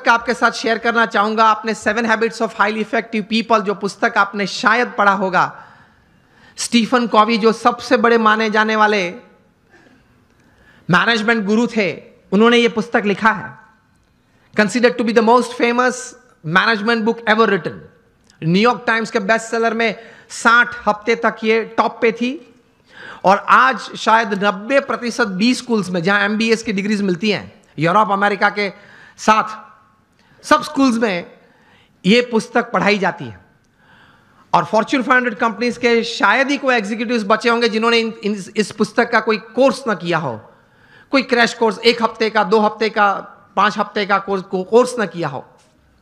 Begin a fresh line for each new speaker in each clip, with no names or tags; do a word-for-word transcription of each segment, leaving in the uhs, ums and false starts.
का आपके साथ शेयर करना चाहूंगा। आपने seven habits of highly effective people, जो पुस्तक आपने शायद पढ़ा होगा, स्टीफन कॉवी जो सबसे बड़े माने जाने वाले मैनेजमेंट गुरु थे, उन्होंने यह पुस्तक लिखा है। Considered to be the most famous management book ever written. New York Times के बेस्ट सेलर में साठ हफ्ते तक ये टॉप पे थी, और आज शायद नब्बे प्रतिशत बी स्कूल्स में, जहां एमबीए की डिग्रीज मिलती हैं यूरोप अमेरिका के साथ, सब स्कूल्स में ये पुस्तक पढ़ाई जाती है। और फॉर्च्यून फाइव हंड्रेड कंपनीज के शायद ही कोई एग्जीक्यूटिव्स बचे होंगे जिन्होंने इन, इन, इस पुस्तक का कोई कोर्स ना किया हो, कोई क्रैश कोर्स, एक हफ्ते का, दो हफ्ते का, पांच हफ्ते का कोर्स को, कोर्स ना किया हो।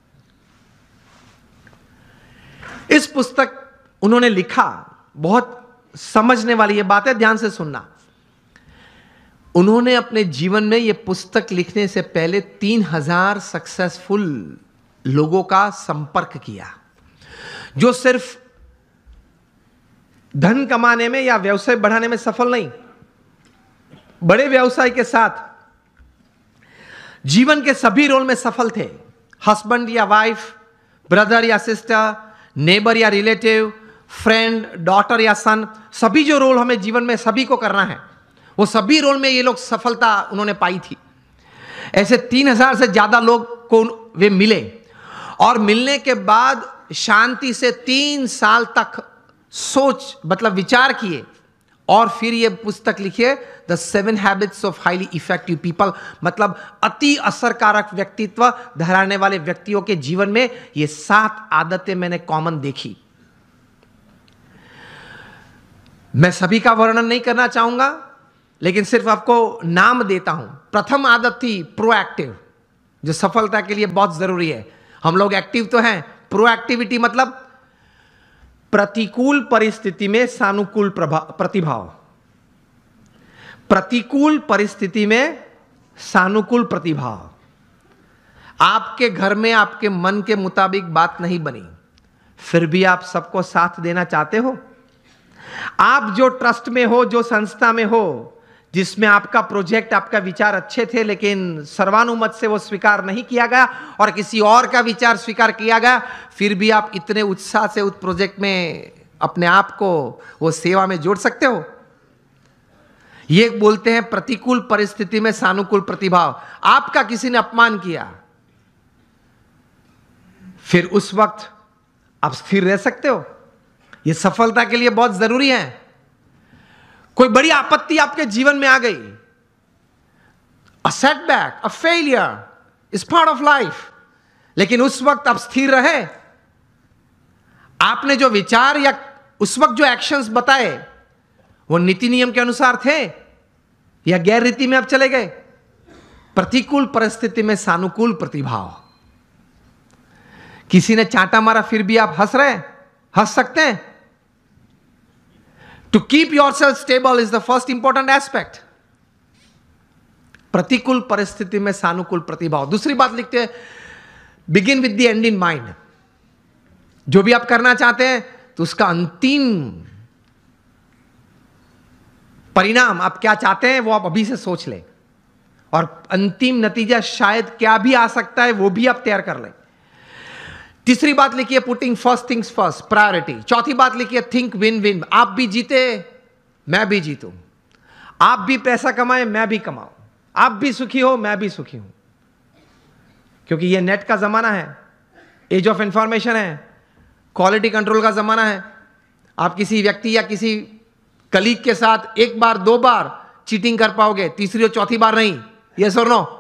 इस पुस्तक उन्होंने लिखा, बहुत समझने वाली ये बात है, ध्यान से सुनना। उन्होंने अपने जीवन में यह पुस्तक लिखने से पहले तीन हजार सक्सेसफुल लोगों का संपर्क किया, जो सिर्फ धन कमाने में या व्यवसाय बढ़ाने में सफल नहीं, बड़े व्यवसाय के साथ जीवन के सभी रोल में सफल थे। हस्बैंड या वाइफ, ब्रदर या सिस्टर, नेबर या रिलेटिव, फ्रेंड, डॉटर या सन, सभी जो रोल हमें जीवन में सभी को करना है, वो सभी रोल में ये लोग सफलता उन्होंने पाई थी। ऐसे तीन हजार से ज्यादा लोग को वे मिले, और मिलने के बाद शांति से तीन साल तक सोच मतलब विचार किए, और फिर ये पुस्तक लिखिए, the seven habits of highly effective people. मतलब अति असरकारक व्यक्तित्व धराने वाले व्यक्तियों के जीवन में ये सात आदतें मैंने कॉमन देखी। मैं सभी का वर्णन नहीं करना चाहूंगा, लेकिन सिर्फ आपको नाम देता हूं। प्रथम आदत थी प्रोएक्टिव, जो सफलता के लिए बहुत जरूरी है। हम लोग एक्टिव तो हैं, प्रोएक्टिविटी मतलब प्रतिकूल परिस्थिति में सानुकूल प्रतिभाव। प्रतिकूल परिस्थिति में सानुकूल प्रतिभाव। आपके घर में आपके मन के मुताबिक बात नहीं बनी, फिर भी आप सबको साथ देना चाहते हो। आप जो ट्रस्ट में हो, जो संस्था में हो, जिसमें आपका प्रोजेक्ट, आपका विचार अच्छे थे, लेकिन सर्वानुमत से वो स्वीकार नहीं किया गया और किसी और का विचार स्वीकार किया गया, फिर भी आप इतने उत्साह से उस प्रोजेक्ट में अपने आप को वो सेवा में जोड़ सकते हो। ये बोलते हैं प्रतिकूल परिस्थिति में सानुकूल प्रतिभाव। आपका किसी ने अपमान किया, फिर उस वक्त आप स्थिर रह सकते हो। यह सफलता के लिए बहुत जरूरी है। कोई बड़ी आपत्ति आपके जीवन में आ गई, a setback, a failure is part of life, लेकिन उस वक्त आप स्थिर रहे। आपने जो विचार या उस वक्त जो एक्शंस बताए वो नीति नियम के अनुसार थे या गैर रीति में आप चले गए। प्रतिकूल परिस्थिति में सानुकूल प्रतिभाव। किसी ने चांटा मारा, फिर भी आप हंस रहे, हंस सकते हैं। To keep yourself stable is the first important aspect. प्रतिकूल परिस्थिति में सानुकूल प्रतिभाव। दूसरी बात लिखते हैं, begin with the end in mind. जो भी आप करना चाहते हैं तो उसका अंतिम परिणाम आप क्या चाहते हैं वो आप अभी से सोच लें, और अंतिम नतीजा शायद क्या भी आ सकता है वो भी आप तैयार कर लें। तीसरी बात लिखिए, putting first things first, priority. चौथी बात लिखिए, थिंक विन विन। आप भी जीते, मैं भी जीतूं। आप भी पैसा कमाए, मैं भी कमाऊं। आप भी सुखी हो, मैं भी सुखी हूं। क्योंकि यह नेट का जमाना है, एज ऑफ इंफॉर्मेशन है, क्वालिटी कंट्रोल का जमाना है। आप किसी व्यक्ति या किसी कलीग के साथ एक बार दो बार चीटिंग कर पाओगे, तीसरी और चौथी बार नहीं। यस और नो?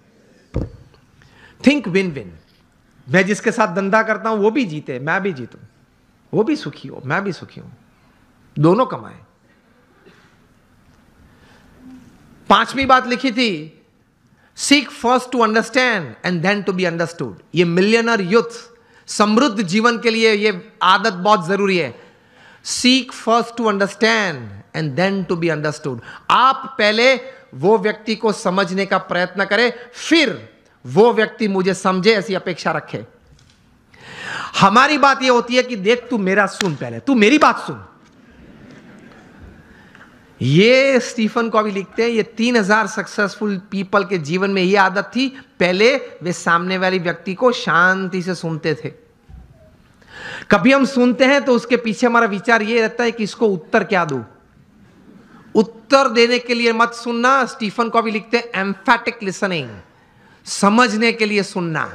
Think win win. मैं जिसके साथ धंधा करता हूं वो भी जीते, मैं भी जीतूं। वो भी सुखी हो, मैं भी सुखी हूं, दोनों कमाए। पांचवी बात लिखी थी, seek first to understand and then to be understood. ये मिलियनर यूथ समृद्ध जीवन के लिए ये आदत बहुत जरूरी है। Seek first to understand and then to be understood. आप पहले वो व्यक्ति को समझने का प्रयत्न करें, फिर वो व्यक्ति मुझे समझे, ऐसी अपेक्षा रखे। हमारी बात ये होती है कि देख तू मेरा सुन, पहले तू मेरी बात सुन। ये स्टीफन कॉवी लिखते हैं, ये तीन हजार सक्सेसफुल पीपल के जीवन में ये आदत थी, पहले वे सामने वाली व्यक्ति को शांति से सुनते थे। कभी हम सुनते हैं तो उसके पीछे हमारा विचार ये रहता है कि इसको उत्तर क्या दूं। उत्तर देने के लिए मत सुनना। स्टीफन कॉवी लिखते हैं एम्फैटिक लिसनिंग, समझने के लिए सुनना।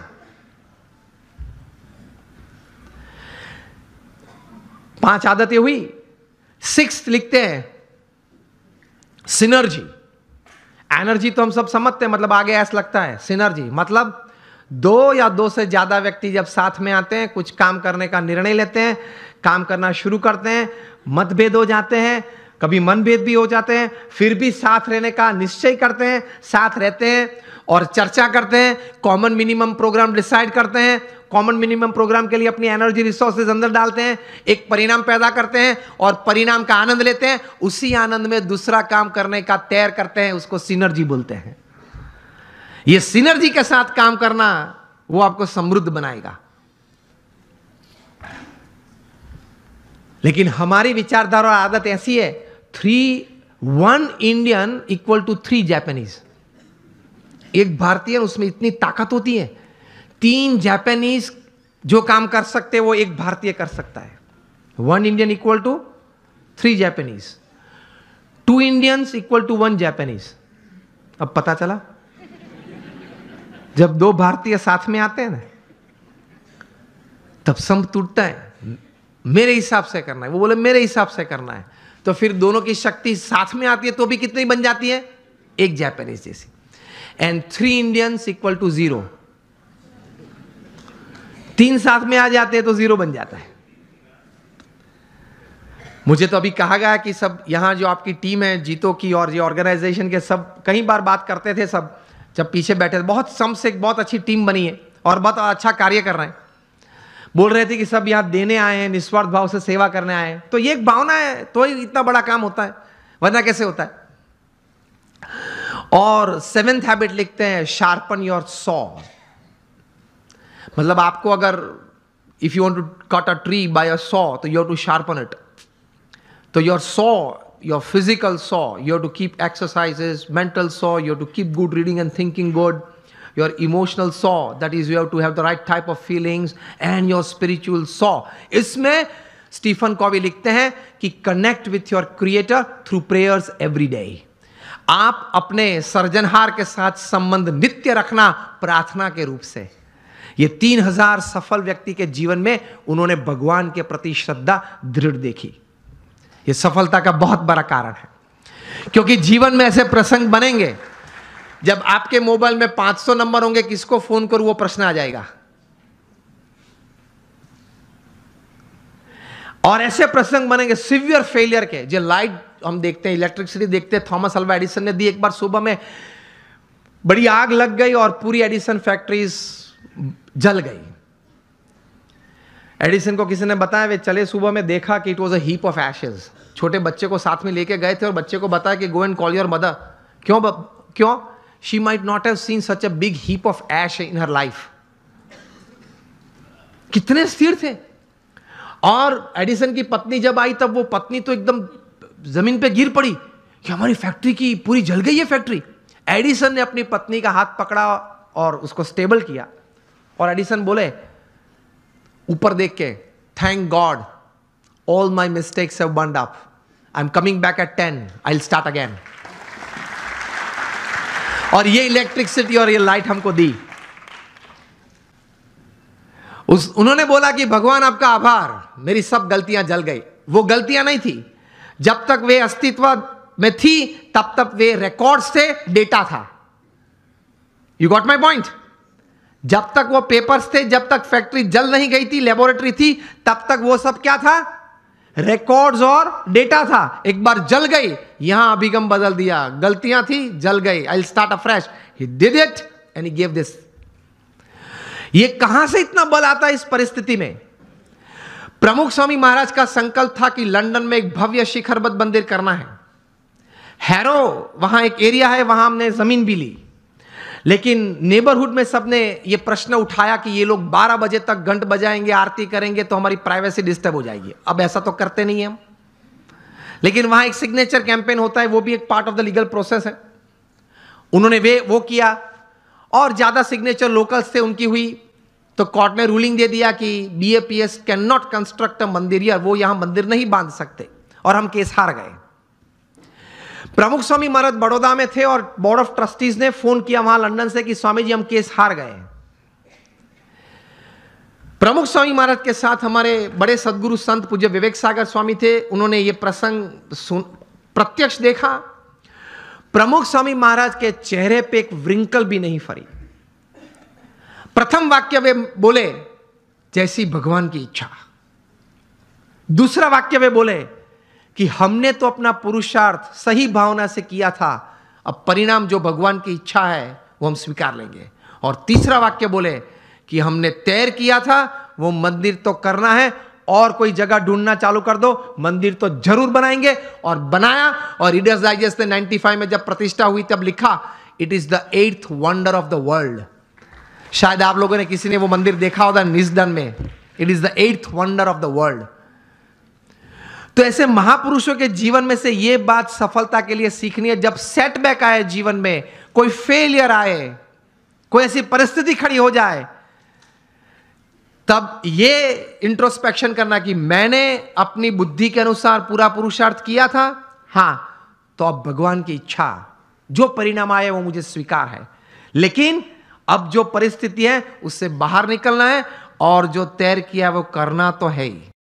पांच आदतें हुई। सिक्स्थ लिखते हैं सिनर्जी। एनर्जी तो हम सब समझते हैं, मतलब आगे ऐसा लगता है। सिनर्जी मतलब दो या दो से ज्यादा व्यक्ति जब साथ में आते हैं, कुछ काम करने का निर्णय लेते हैं, काम करना शुरू करते हैं, मतभेद हो जाते हैं, कभी मनभेद भी हो जाते हैं, फिर भी साथ रहने का निश्चय करते हैं, साथ रहते हैं और चर्चा करते हैं, कॉमन मिनिमम प्रोग्राम डिसाइड करते हैं, कॉमन मिनिमम प्रोग्राम के लिए अपनी एनर्जी रिसोर्सेज अंदर डालते हैं, एक परिणाम पैदा करते हैं और परिणाम का आनंद लेते हैं। उसी आनंद में दूसरा काम करने का तैयार करते हैं, उसको सिनर्जी बोलते हैं। ये सिनर्जी के साथ काम करना वो आपको समृद्ध बनाएगा। लेकिन हमारी विचारधारा और आदत ऐसी है, three one Indian equal to three Japanese. एक भारतीय, उसमें इतनी ताकत होती है, तीन जापानीज जो काम कर सकते हैं वो एक भारतीय कर सकता है। One Indian equal to three Japanese, two Indians equal to one Japanese. अब पता चला, जब दो भारतीय साथ में आते हैं ना, तब संप टूटता है। मेरे हिसाब से करना है, वो बोले मेरे हिसाब से करना है, तो फिर दोनों की शक्ति साथ में आती है तो भी कितनी बन जाती है, एक जापानीज जैसी। And three Indians equal to zero. तीन साथ में आ जाते हैं तो जीरो बन जाता है। मुझे तो अभी कहा गया कि सब यहां जो आपकी टीम है जीतो की और ये ऑर्गेनाइजेशन के, सब कई बार बात करते थे, सब जब पीछे बैठे थे, बहुत सम से बहुत अच्छी टीम बनी है और बहुत अच्छा कार्य कर रहे हैं। बोल रहे थे कि सब यहां देने आए हैं, निस्वार्थ भाव से सेवा करने आए हैं। तो ये एक भावना है तो ही इतना बड़ा काम होता है, वरना कैसे होता है। और सेवेंथ हैबिट लिखते हैं शार्पन योर सॉ। मतलब आपको अगर if you want to cut a tree by a saw तो you have to sharpen it. तो your saw, your physical saw, you have to keep exercises, mental saw, you have to keep good reading and thinking good. Your emotional saw, that is you have to have the right type of feelings, and your spiritual saw. इसमें Stephen Covey लिखते हैं कि connect with your creator through prayers every day. आप अपने सर्जनहार के साथ संबंध नित्य रखना प्रार्थना के रूप से। ये तीन हजार सफल व्यक्ति के जीवन में उन्होंने भगवान के प्रति श्रद्धा दृढ़ देखी। ये सफलता का बहुत बड़ा कारण है, क्योंकि जीवन में ऐसे प्रसंग बनेंगे जब आपके मोबाइल में पांच सौ नंबर होंगे, किसको फोन करूं वो प्रश्न आ जाएगा। और ऐसे प्रसंग बनेंगे सिवियर फेलियर के, जो लाइट हम देखते हैं, इलेक्ट्रिसिटी देखते हैं, थॉमस अल्वा एडिसन ने दी। एक बार सुबह में बड़ी आग लग गई और पूरी एडिसन फैक्ट्रीज जल गई। एडिसन को किसी ने बताया, वे चले सुबह में देखा कि it was a heap of ashes. छोटे बच्चे को साथ में लेके गए थे और बच्चे को बताया कि go and call your mother. क्यों क्यों? She might not have seen such a big heap of ash in her life. कितने स्थिर थे। और एडिसन की पत्नी जब आई तब वो पत्नी तो एकदम जमीन पे गिर पड़ी कि हमारी फैक्ट्री की पूरी जल गई है फैक्ट्री। एडिसन ने अपनी पत्नी का हाथ पकड़ा और उसको स्टेबल किया और एडिसन बोले ऊपर देख के, thank God all my mistakes have burned up, I am coming back at ten, I will start again. और ये इलेक्ट्रिसिटी और ये लाइट हमको दी। उस उन्होंने बोला कि भगवान आपका आभार, मेरी सब गलतियां जल गई। वो गलतियां नहीं थी, जब तक वे अस्तित्व में थी तब तक वे रिकॉर्ड्स थे, डेटा था। You got my point? जब तक वो पेपर्स थे, जब तक फैक्ट्री जल नहीं गई थी, लेबोरेटरी थी, तब तक वो सब क्या था? रिकॉर्ड्स और डेटा था। एक बार जल गई, यहां अभिगम बदल दिया, गलतियां थी, जल गई, I will start afresh. He did it and he give this. ये कहां से इतना बल आता है इस परिस्थिति में? प्रमुख स्वामी महाराज का संकल्प था कि लंदन में एक भव्य शिखरबद्ध मंदिर करना है। हैरो वहां एक एरिया है, वहां हमने जमीन भी ली, लेकिन नेबरहुड में सबने ये प्रश्न उठाया कि ये लोग बारह बजे तक घंट बजाएंगे, आरती करेंगे तो हमारी प्राइवेसी डिस्टर्ब हो जाएगी। अब ऐसा तो करते नहीं हम। लेकिन वहां एक सिग्नेचर कैंपेन होता है, वो भी एक part of the legal process है। उन्होंने वे वो किया और ज्यादा सिग्नेचर लोकल्स थे उनकी हुई, तो कोर्ट ने रूलिंग दे दिया कि BAPS can not construct a mandir, या वो यहां मंदिर नहीं बांध सकते, और हम केस हार गए। प्रमुख स्वामी महाराज बड़ौदा में थे और बोर्ड ऑफ ट्रस्टीज ने फोन किया वहां लंदन से कि स्वामी जी हम केस हार गए। प्रमुख स्वामी महाराज के साथ हमारे बड़े सदगुरु संत पूज्य विवेक सागर स्वामी थे, उन्होंने ये प्रसंग सुन प्रत्यक्ष देखा। प्रमुख स्वामी महाराज के चेहरे पे एक व्रिंकल भी नहीं फरी। प्रथम वाक्य वे बोले, जैसी भगवान की इच्छा। दूसरा वाक्य वे बोले कि हमने तो अपना पुरुषार्थ सही भावना से किया था, अब परिणाम जो भगवान की इच्छा है वो हम स्वीकार लेंगे। और तीसरा वाक्य बोले कि हमने तैर किया था, वो मंदिर तो करना है, और कोई जगह ढूंढना चालू कर दो, मंदिर तो जरूर बनाएंगे। और बनाया, और रीडर्स डाइजेस्ट ने पचानवे में जब प्रतिष्ठा हुई तब लिखा, it is the eighth wonder of the world. शायद आप लोगों ने किसी ने वो मंदिर देखा होगा निस्दन में, it is the eighth wonder of the world. तो ऐसे महापुरुषों के जीवन में से ये बात सफलता के लिए सीखनी है, जब सेटबैक आए जीवन में, कोई फेलियर आए, कोई ऐसी परिस्थिति खड़ी हो जाए, तब ये इंट्रोस्पेक्शन करना कि मैंने अपनी बुद्धि के अनुसार पूरा पुरुषार्थ किया था, हां, तो अब भगवान की इच्छा, जो परिणाम आए वो मुझे स्वीकार है, लेकिन अब जो परिस्थिति है उससे बाहर निकलना है, और जो तैर किया वो करना तो है ही।